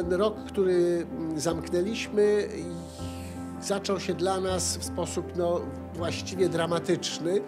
ten rok, który zamknęliśmy, zaczął się dla nas w sposób właściwie dramatyczny,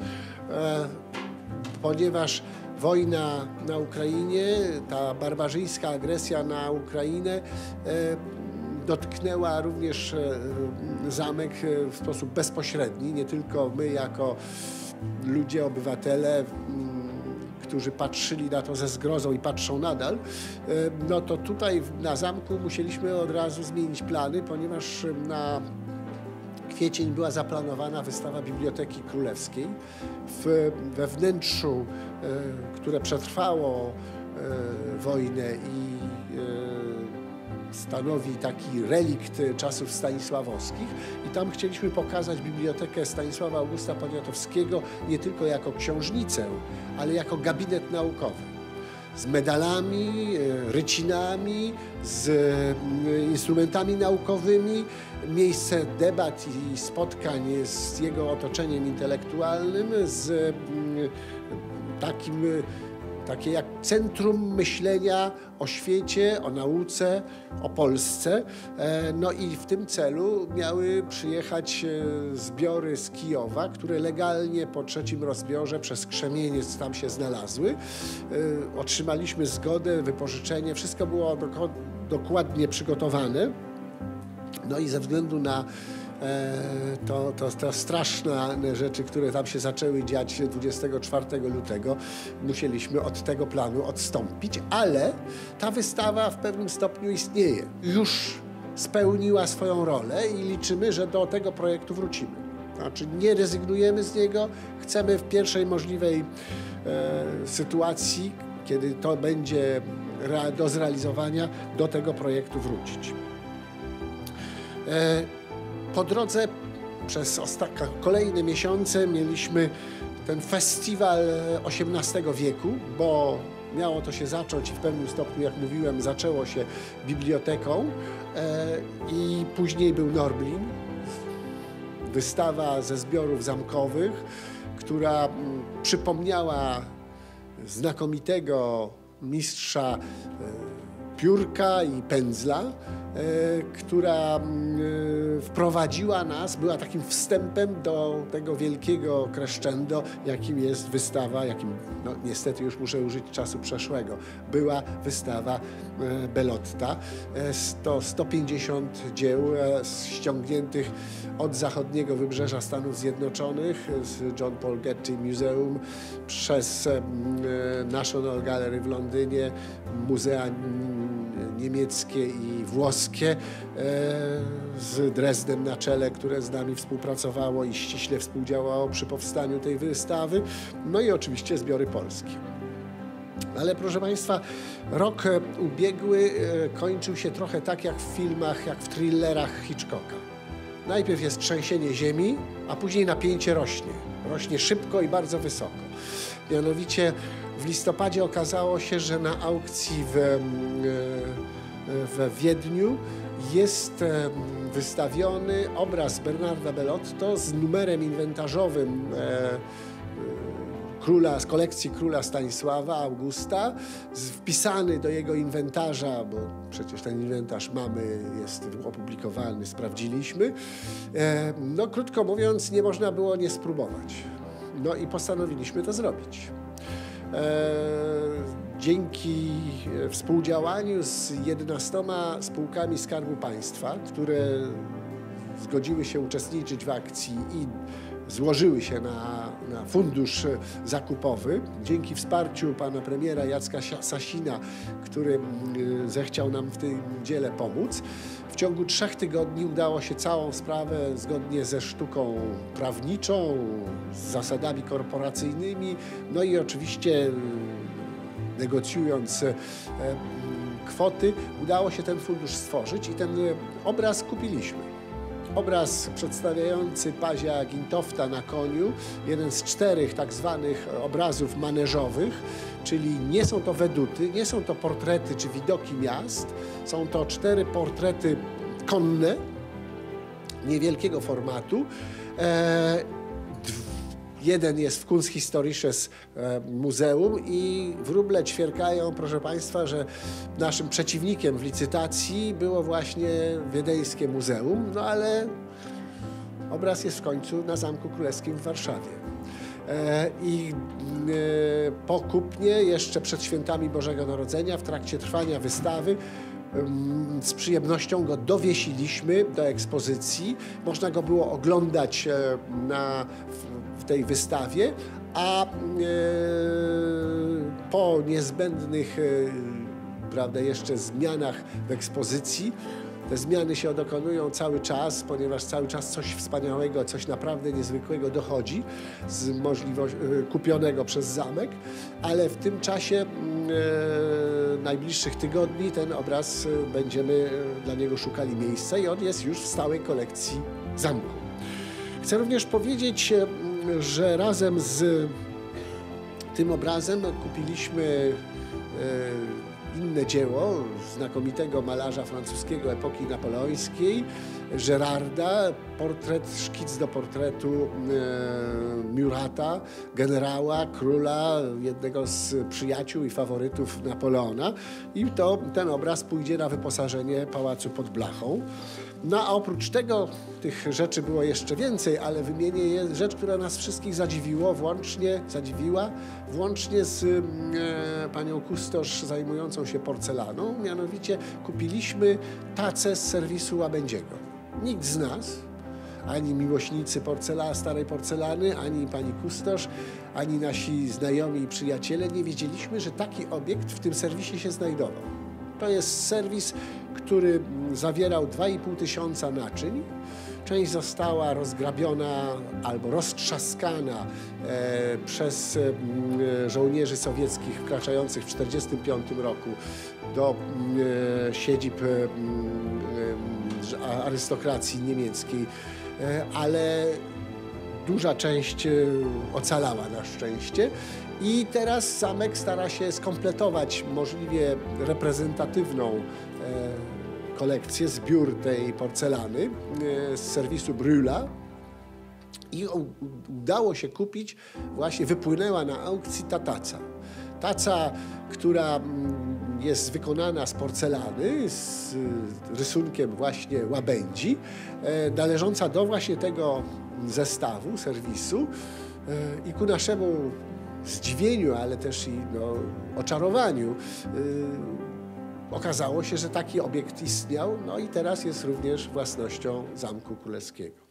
ponieważ wojna na Ukrainie, ta barbarzyńska agresja na Ukrainę dotknęła również zamek w sposób bezpośredni. Nie tylko my jako ludzie, obywatele, którzy patrzyli na to ze zgrozą i patrzą nadal, no to tutaj na zamku musieliśmy od razu zmienić plany, ponieważ na kwiecień była zaplanowana wystawa Biblioteki Królewskiej. We wnętrzu, które przetrwało wojnę i stanowi taki relikt czasów stanisławowskich, i tam chcieliśmy pokazać bibliotekę Stanisława Augusta Poniatowskiego nie tylko jako książnicę, ale jako gabinet naukowy. Z medalami, rycinami, z instrumentami naukowymi, miejsce debat i spotkań z jego otoczeniem intelektualnym, z takie jak centrum myślenia o świecie, o nauce, o Polsce. No i w tym celu miały przyjechać zbiory z Kijowa, które legalnie po trzecim rozbiorze przez Krzemieniec tam się znalazły. Otrzymaliśmy zgodę, wypożyczenie, wszystko było dokładnie przygotowane. No i ze względu na to straszne rzeczy, które tam się zaczęły dziać 24 lutego, musieliśmy od tego planu odstąpić, ale ta wystawa w pewnym stopniu istnieje. Już spełniła swoją rolę i liczymy, że do tego projektu wrócimy. Znaczy nie rezygnujemy z niego, chcemy w pierwszej możliwej sytuacji, kiedy to będzie do zrealizowania, do tego projektu wrócić. Po drodze przez kolejne miesiące mieliśmy ten festiwal XVIII wieku, bo miało to się zacząć i w pewnym stopniu, jak mówiłem, zaczęło się biblioteką i później był Norblin, wystawa ze zbiorów zamkowych, która przypomniała znakomitego mistrza piórka i pędzla, która wprowadziła nas, była takim wstępem do tego wielkiego crescendo, jakim jest wystawa, jakim niestety już muszę użyć czasu przeszłego, była wystawa Belotta. To 150 dzieł ściągniętych od zachodniego wybrzeża Stanów Zjednoczonych z John Paul Getty Museum przez National Gallery w Londynie, muzea niemieckie i włoskie, z Dresden na czele, które z nami współpracowało i ściśle współdziałało przy powstaniu tej wystawy, no i oczywiście zbiory polskie. Ale proszę Państwa, rok ubiegły kończył się trochę tak jak w filmach, jak w thrillerach Hitchcocka. Najpierw jest trzęsienie ziemi, a później napięcie rośnie. Rośnie szybko i bardzo wysoko. Mianowicie w listopadzie okazało się, że na aukcji we Wiedniu jest wystawiony obraz Bernarda Bellotto z numerem inwentarzowym z kolekcji króla Stanisława Augusta, wpisany do jego inwentarza, bo przecież ten inwentarz mamy, jest opublikowany, sprawdziliśmy. No krótko mówiąc, nie można było nie spróbować. No i postanowiliśmy to zrobić. Dzięki współdziałaniu z 11 spółkami Skarbu Państwa, które zgodziły się uczestniczyć w akcji i złożyły się na fundusz zakupowy, dzięki wsparciu pana premiera Jacka Sasina, który zechciał nam w tym dziele pomóc, w ciągu 3 tygodni udało się całą sprawę zgodnie ze sztuką prawniczą, z zasadami korporacyjnymi, no i oczywiście negocjując kwoty, udało się ten fundusz stworzyć i ten obraz kupiliśmy. Obraz przedstawiający Pazia Gintofta na koniu, jeden z 4 tak zwanych obrazów maneżowych, czyli nie są to weduty, nie są to portrety czy widoki miast, są to 4 portrety konne, niewielkiego formatu, Jeden jest w Kunsthistorisches Muzeum i wróble ćwierkają, proszę Państwa, że naszym przeciwnikiem w licytacji było właśnie wiedeńskie muzeum, no ale obraz jest w końcu na Zamku Królewskim w Warszawie. I po kupnie, jeszcze przed świętami Bożego Narodzenia, w trakcie trwania wystawy, z przyjemnością go dowiesiliśmy do ekspozycji. Można go było oglądać w tej wystawie, a po niezbędnych, prawda, jeszcze zmianach w ekspozycji, te zmiany się dokonują cały czas, ponieważ cały czas coś wspaniałego, coś naprawdę niezwykłego dochodzi z kupionego przez zamek, ale w tym czasie najbliższych tygodni ten obraz będziemy dla niego szukali miejsca i on jest już w stałej kolekcji zamku. Chcę również powiedzieć, że razem z tym obrazem kupiliśmy inne dzieło znakomitego malarza francuskiego epoki napoleońskiej, Gérarda, szkic do portretu Murata, generała, króla, jednego z przyjaciół i faworytów Napoleona. I ten obraz pójdzie na wyposażenie pałacu pod Blachą. No a oprócz tego tych rzeczy było jeszcze więcej, ale wymienię rzecz, która nas wszystkich zadziwiła, włącznie z panią kustosz zajmującą się porcelaną. Mianowicie kupiliśmy tacę z serwisu Łabędziego. Nikt z nas, ani miłośnicy starej porcelany, ani pani kustosz, ani nasi znajomi i przyjaciele nie wiedzieliśmy, że taki obiekt w tym serwisie się znajdował. To jest serwis, który zawierał 2500 naczyń. Część została rozgrabiona albo roztrzaskana przez żołnierzy sowieckich wkraczających w 1945 roku do siedzib arystokracji niemieckiej, ale duża część ocalała na szczęście. I teraz zamek stara się skompletować możliwie reprezentatywną kolekcję, zbiór tej porcelany z serwisu Brühla. I udało się kupić, właśnie wypłynęła na aukcji ta taca. Taca, która jest wykonana z porcelany, z rysunkiem właśnie łabędzi, należąca do właśnie tego zestawu, serwisu. I ku naszemu zdziwieniu, ale też i oczarowaniu okazało się, że taki obiekt istniał, no i teraz jest również własnością Zamku Królewskiego.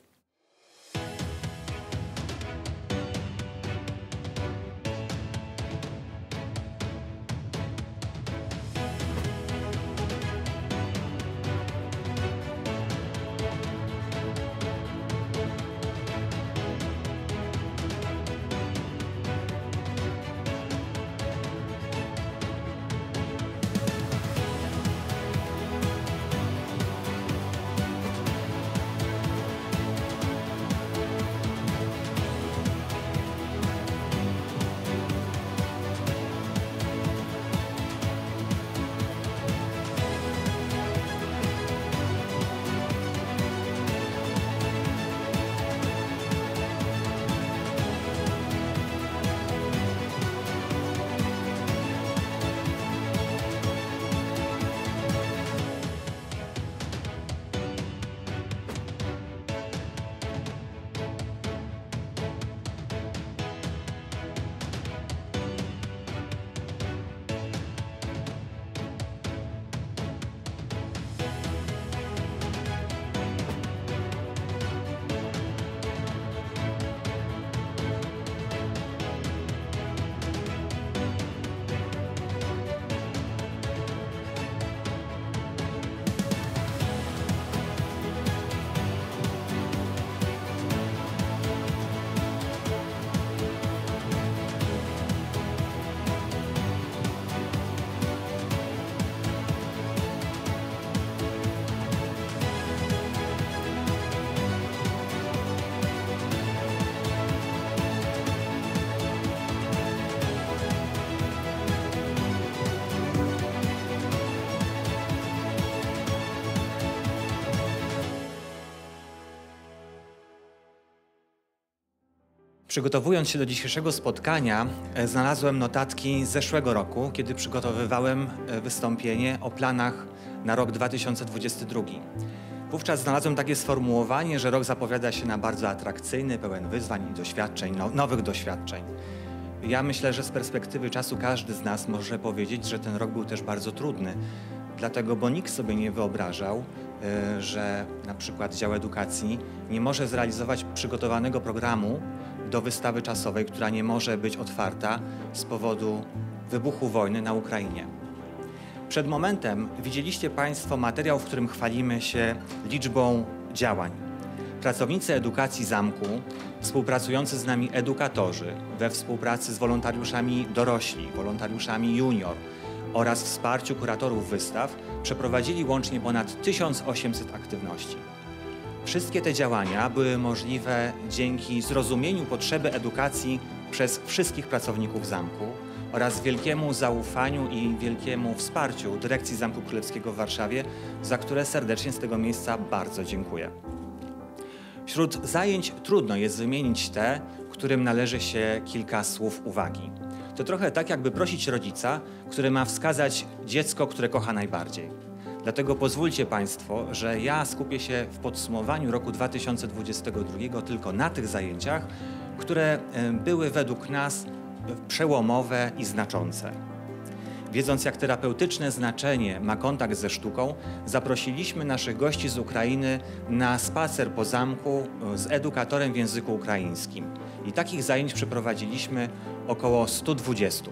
Przygotowując się do dzisiejszego spotkania, znalazłem notatki z zeszłego roku, kiedy przygotowywałem wystąpienie o planach na rok 2022. Wówczas znalazłem takie sformułowanie, że rok zapowiada się na bardzo atrakcyjny, pełen wyzwań i doświadczeń, nowych doświadczeń. Ja myślę, że z perspektywy czasu każdy z nas może powiedzieć, że ten rok był też bardzo trudny. Dlatego, bo nikt sobie nie wyobrażał, że na przykład dział edukacji nie może zrealizować przygotowanego programu do wystawy czasowej, która nie może być otwarta z powodu wybuchu wojny na Ukrainie. Przed momentem widzieliście Państwo materiał, w którym chwalimy się liczbą działań. Pracownicy edukacji zamku, współpracujący z nami edukatorzy we współpracy z wolontariuszami dorośli, wolontariuszami junior oraz wsparciu kuratorów wystaw przeprowadzili łącznie ponad 1800 aktywności. Wszystkie te działania były możliwe dzięki zrozumieniu potrzeby edukacji przez wszystkich pracowników zamku oraz wielkiemu zaufaniu i wielkiemu wsparciu Dyrekcji Zamku Królewskiego w Warszawie, za które serdecznie z tego miejsca bardzo dziękuję. Wśród zajęć trudno jest wymienić te, którym należy się kilka słów uwagi. To trochę tak, jakby prosić rodzica, który ma wskazać dziecko, które kocha najbardziej. Dlatego pozwólcie Państwo, że ja skupię się w podsumowaniu roku 2022 tylko na tych zajęciach, które były według nas przełomowe i znaczące. Wiedząc, jak terapeutyczne znaczenie ma kontakt ze sztuką, zaprosiliśmy naszych gości z Ukrainy na spacer po zamku z edukatorem w języku ukraińskim. I takich zajęć przeprowadziliśmy około 120.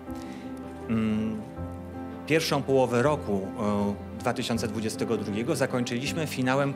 Pierwszą połowę roku 2022 zakończyliśmy finałem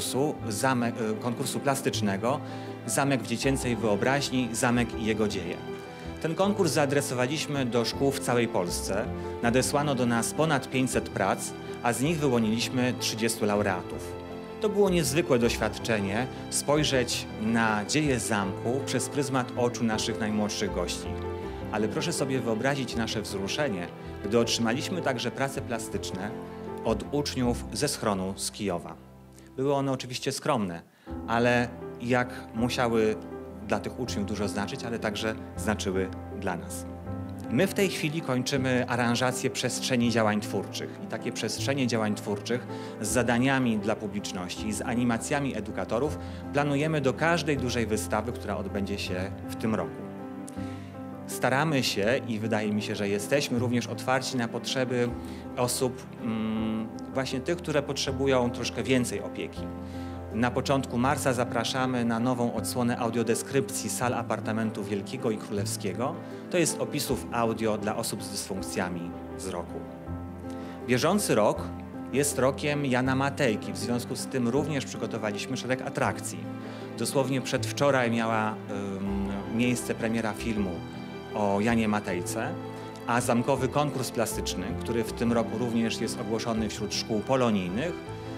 konkursu plastycznego Zamek w dziecięcej wyobraźni, Zamek i jego dzieje. Ten konkurs zaadresowaliśmy do szkół w całej Polsce. Nadesłano do nas ponad 500 prac, a z nich wyłoniliśmy 30 laureatów. To było niezwykłe doświadczenie spojrzeć na dzieje zamku przez pryzmat oczu naszych najmłodszych gości. Ale proszę sobie wyobrazić nasze wzruszenie, gdy otrzymaliśmy także prace plastyczne od uczniów ze schronu z Kijowa. Były one oczywiście skromne, ale jak musiały dla tych uczniów dużo znaczyć, ale także znaczyły dla nas. My w tej chwili kończymy aranżację przestrzeni działań twórczych i takie przestrzenie działań twórczych z zadaniami dla publiczności, z animacjami edukatorów planujemy do każdej dużej wystawy, która odbędzie się w tym roku. Staramy się i wydaje mi się, że jesteśmy również otwarci na potrzeby osób, właśnie tych, które potrzebują troszkę więcej opieki. Na początku marca zapraszamy na nową odsłonę audiodeskrypcji sal apartamentu Wielkiego i Królewskiego. To jest opisów audio dla osób z dysfunkcjami wzroku. Bieżący rok jest rokiem Jana Matejki. W związku z tym również przygotowaliśmy szereg atrakcji. Dosłownie przedwczoraj miała miejsce premiera filmu o Janie Matejce, a zamkowy konkurs plastyczny, który w tym roku również jest ogłoszony wśród szkół polonijnych,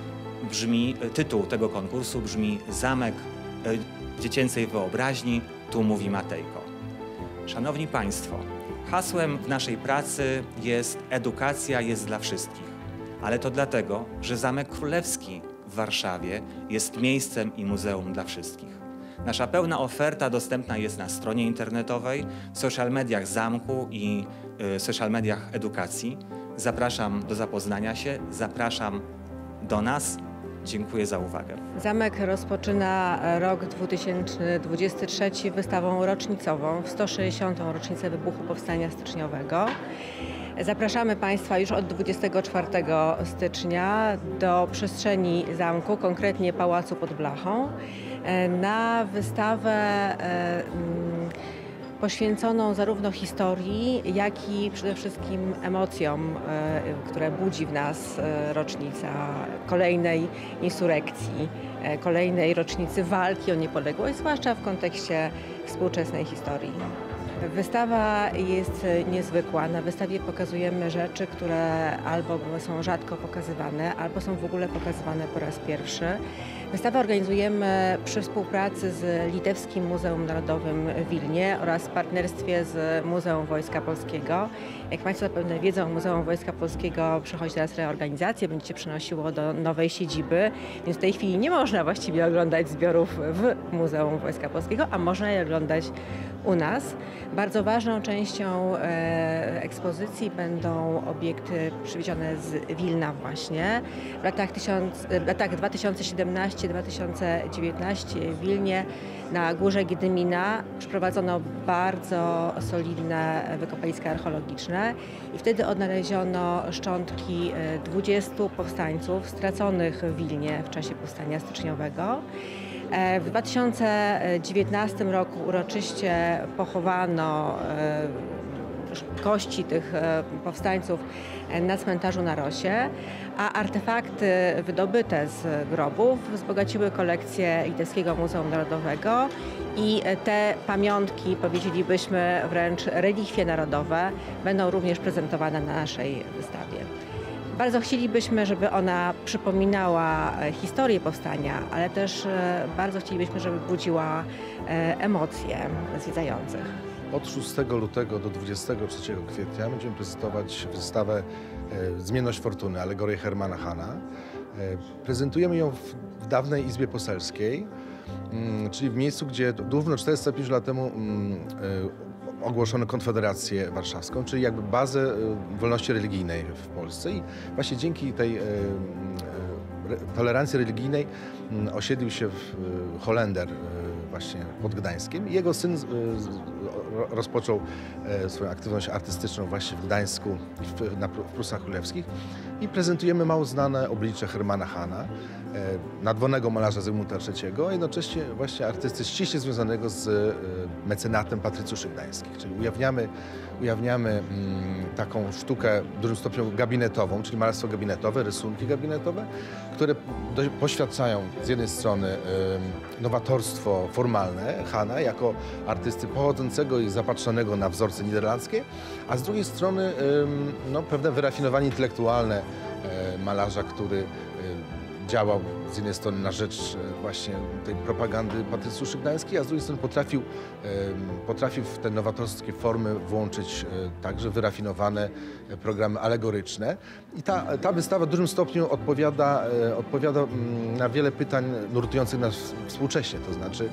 tytuł tego konkursu brzmi Zamek dziecięcej wyobraźni, tu mówi Matejko. Szanowni Państwo, hasłem w naszej pracy jest edukacja jest dla wszystkich, ale to dlatego, że Zamek Królewski w Warszawie jest miejscem i muzeum dla wszystkich. Nasza pełna oferta dostępna jest na stronie internetowej, w social mediach zamku i social mediach edukacji. Zapraszam do zapoznania się, zapraszam do nas. Dziękuję za uwagę. Zamek rozpoczyna rok 2023 wystawą rocznicową w 160. rocznicę wybuchu Powstania Styczniowego. Zapraszamy Państwa już od 24 stycznia do przestrzeni zamku, konkretnie Pałacu pod Blachą, na wystawę poświęconą zarówno historii, jak i przede wszystkim emocjom, które budzi w nas rocznica kolejnej insurekcji, kolejnej rocznicy walki o niepodległość, zwłaszcza w kontekście współczesnej historii. Wystawa jest niezwykła. Na wystawie pokazujemy rzeczy, które albo są rzadko pokazywane, albo są w ogóle pokazywane po raz pierwszy. Wystawę organizujemy przy współpracy z Litewskim Muzeum Narodowym w Wilnie oraz w partnerstwie z Muzeum Wojska Polskiego. Jak Państwo zapewne wiedzą, Muzeum Wojska Polskiego przechodzi teraz reorganizację, będzie się przenosiło do nowej siedziby, więc w tej chwili nie można właściwie oglądać zbiorów w Muzeum Wojska Polskiego, a można je oglądać u nas. Bardzo ważną częścią ekspozycji będą obiekty przywiezione z Wilna właśnie. W latach 2017-2019 w Wilnie na Górze Giedymina przeprowadzono bardzo solidne wykopaliska archeologiczne i wtedy odnaleziono szczątki 20 powstańców straconych w Wilnie w czasie powstania styczniowego. W 2019 roku uroczyście pochowano kości tych powstańców na cmentarzu na Rosie, a artefakty wydobyte z grobów wzbogaciły kolekcję Litewskiego Muzeum Narodowego i te pamiątki, powiedzielibyśmy wręcz relikwie narodowe, będą również prezentowane na naszej wystawie. Bardzo chcielibyśmy, żeby ona przypominała historię powstania, ale też bardzo chcielibyśmy, żeby budziła emocje zwiedzających. Od 6 lutego do 23 kwietnia będziemy prezentować wystawę Zmienność Fortuny, alegorię Hermana Hana. Prezentujemy ją w dawnej Izbie Poselskiej, czyli w miejscu, gdzie równo 405 lat temu ogłoszono Konfederację Warszawską, czyli jakby bazę wolności religijnej w Polsce. I właśnie dzięki tej tolerancji religijnej osiedlił się Holender właśnie pod Gdańskiem. Jego syn rozpoczął swoją aktywność artystyczną właśnie w Gdańsku i w Prusach Królewskich i prezentujemy mało znane oblicze Hermana Hana, nadwornego malarza Zygmunta III, a jednocześnie właśnie artysty ściśle związanego z mecenatem Patrycjuszy Gdańskich, czyli ujawniamy taką sztukę w dużym stopniu gabinetową, czyli malarstwo gabinetowe, rysunki gabinetowe, które poświadczają z jednej strony nowatorstwo formalne Hana jako artysty pochodzącego i zapatrzonego na wzorce niderlandzkie, a z drugiej strony pewne wyrafinowanie intelektualne malarza, który działał z jednej strony na rzecz właśnie tej propagandy Patrycjuszy Gdańskich, a z drugiej strony potrafił w te nowatorskie formy włączyć także wyrafinowane programy alegoryczne. I ta wystawa w dużym stopniu odpowiada na wiele pytań nurtujących nas współcześnie, to znaczy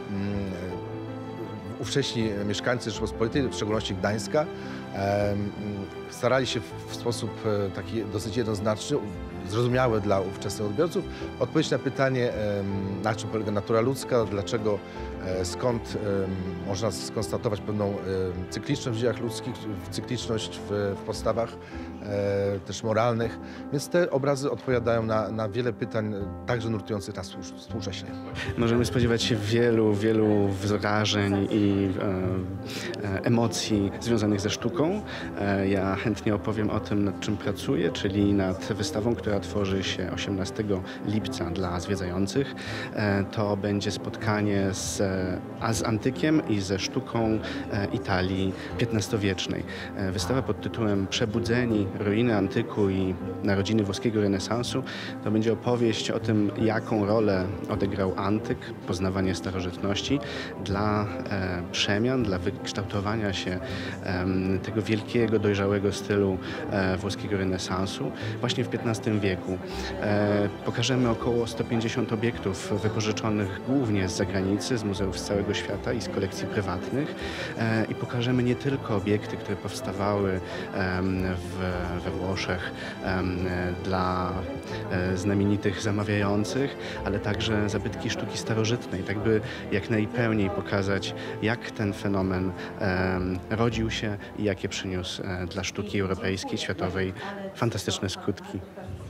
ówcześni mieszkańcy Rzeczypospolitej, w szczególności Gdańska, starali się w sposób taki dosyć jednoznaczny, zrozumiałe dla ówczesnych odbiorców, odpowiedzieć na pytanie, na czym polega natura ludzka, dlaczego, skąd można skonstatować pewną cykliczność w dziejach ludzkich, cykliczność w postawach też moralnych. Więc te obrazy odpowiadają na wiele pytań, także nurtujących nas współcześnie. Możemy spodziewać się wielu wrażeń i emocji związanych ze sztuką. Ja chętnie opowiem o tym, nad czym pracuję, czyli nad wystawą, która tworzy się 18 lipca dla zwiedzających. To będzie spotkanie z antykiem i ze sztuką Italii XV-wiecznej. Wystawa pod tytułem Przebudzeni, ruiny antyku i narodziny włoskiego renesansu to będzie opowieść o tym, jaką rolę odegrał antyk, poznawanie starożytności dla przemian, dla wykształtowania się tego wielkiego, dojrzałego stylu włoskiego renesansu właśnie w XV wieku. Pokażemy około 150 obiektów wypożyczonych głównie z zagranicy, z muzeów z całego świata i z kolekcji prywatnych i pokażemy nie tylko obiekty, które powstawały we Włoszech dla znamienitych zamawiających, ale także zabytki sztuki starożytnej, tak by jak najpełniej pokazać, jak ten fenomen rodził się i jakie przyniósł dla sztuki europejskiej, światowej fantastyczne skutki.